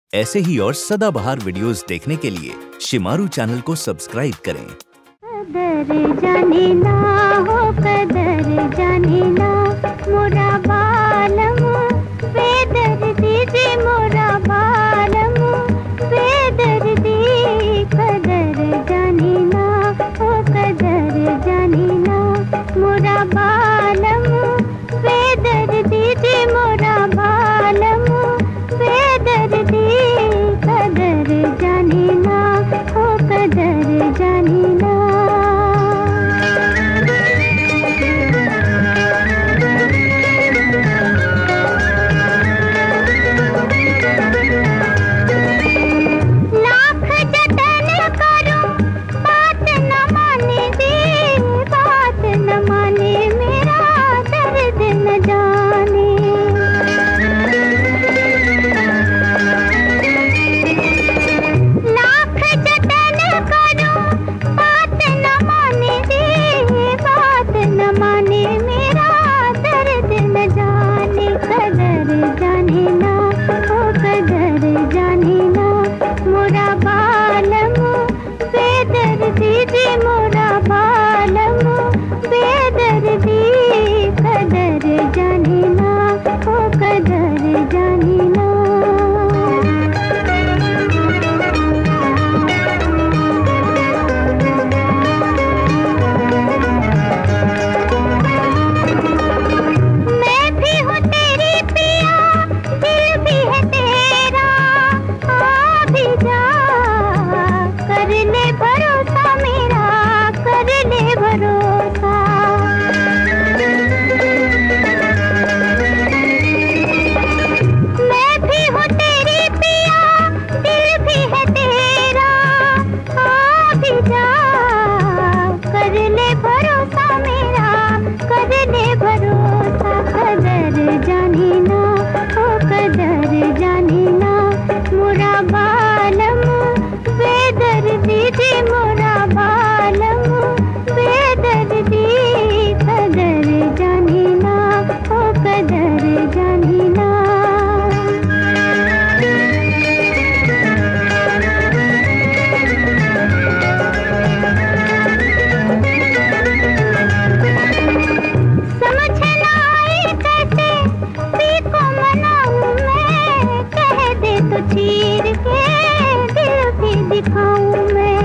ऐसे ही और सदाबहार वीडियोस देखने के लिए शिमारू चैनल को सब्सक्राइब करें। कदर जाने ना हो, कदर जाने ना मोरा बालम, बेदर्दी जी मोरा बालम, बेदर्दी। कदर जाने ना हो, कदर जाने ना मोरा बालम, बेदर्दी जी मोरा बालम, बेदर्दी। कदर जाने ना हो, कदर जाने ना। चीर के दिल भी दिखाऊं मैं,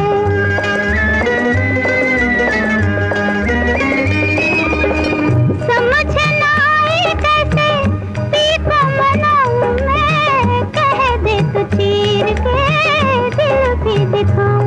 समझ ना आए कैसे पी को मनाऊं मैं, कह दे तो चीर के दिल भी दिखाऊं।